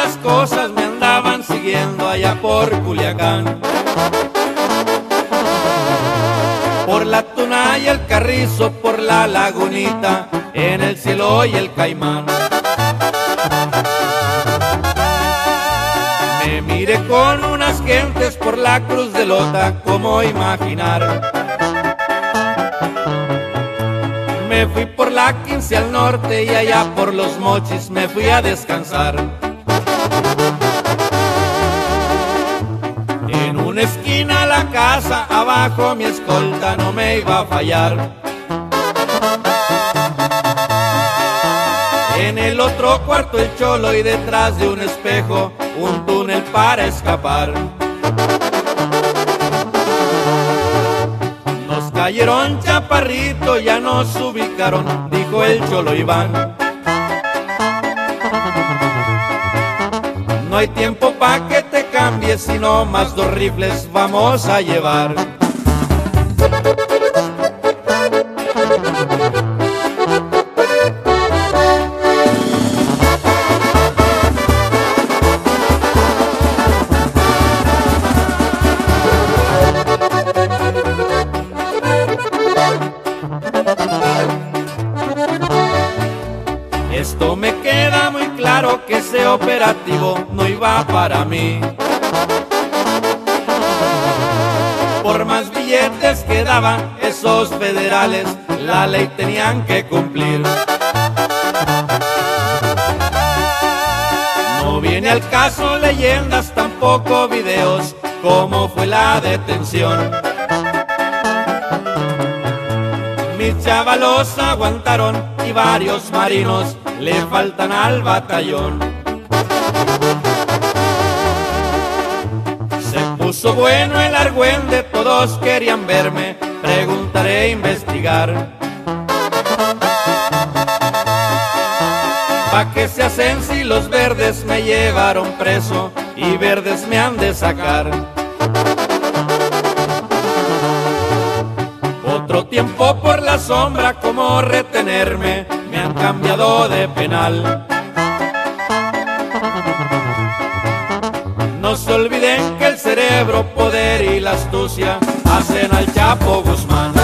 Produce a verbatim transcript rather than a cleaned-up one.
las cosas me andaban siguiendo allá por Culiacán. Por la Tuna y el Carrizo, por la Lagunita, en el Cielo y el Caimán. Me miré con unas gentes por la Cruz de Lota, como imaginar. Me fui por la quince al norte y allá por los Mochis me fui a descansar. En una esquina la casa, abajo mi escolta no me iba a fallar. En el otro cuarto el cholo y detrás de un espejo un túnel para escapar. Nos cayeron chaparrito, ya nos ubicaron, dijo el cholo Iván. No hay tiempo pa' que te cambies, sino más dos rifles vamos a llevar. Esto me queda muy claro que ese operativo no iba para mí. Por más billetes que daban esos federales, la ley tenían que cumplir. No viene al caso leyendas, tampoco videos, cómo fue la detención. Mis chavalos aguantaron y varios marinos le faltan al batallón. Se puso bueno el argüende, todos querían verme, preguntaré e investigar. ¿Pa' qué se hacen si los verdes me llevaron preso y verdes me han de sacar? Otro tiempo por la sombra, como retenerme, me han cambiado de penal. No se olviden que el cerebro, poder y la astucia hacen al Chapo Guzmán.